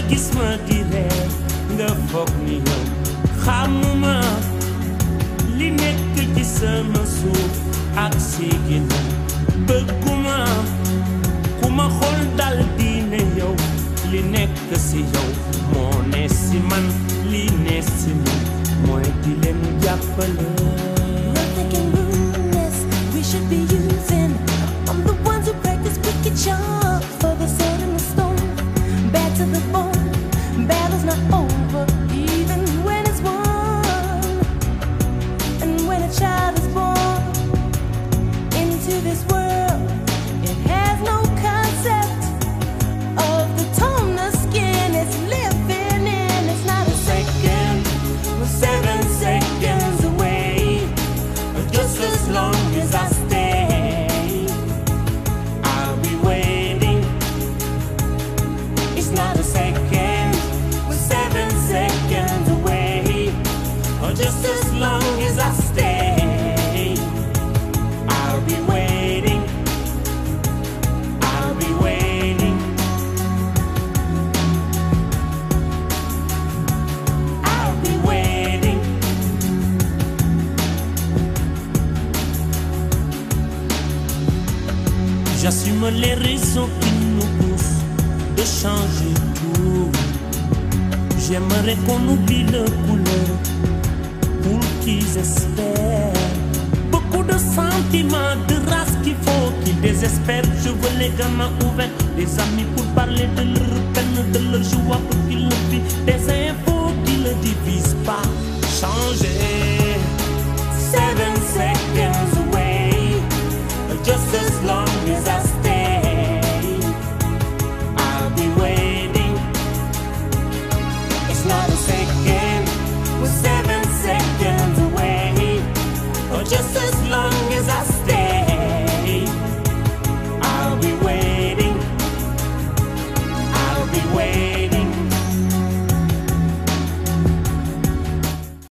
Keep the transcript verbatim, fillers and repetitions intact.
gis ma di reer nga foog ni yow xamuma li nekk ci sama suuf ak si ginnaaw bëgguma ku ma xool dal di ne yow li nekk si yow moo ne si man li ne si man mooy di leen jàppale. We should be using. I'm the ones who practice wicked charms for the sword and the stone. Bad to the bone, battle's not over, even when it's won. And when a child is born into this world, it has no concept of the tone the skin it's living in. It's not a second, we're seven seconds away, just as long as I stay, I'll be waiting. It's not a second, we're seven seconds away, or just as long as I stay, I'll be waiting. I'll be waiting. I'll be waiting. J'assume les raisons qui nous poussent de changer tout. J'aimerais qu'on oublie le couleur pour qu'ils espèrent. Beaucoup de sentiments, de race qu'il faut qu'ils désespèrent. Je veux les gamins ouverts, des amis pour parler de leur peine, de leur joie pour qu'ils le vivent. Des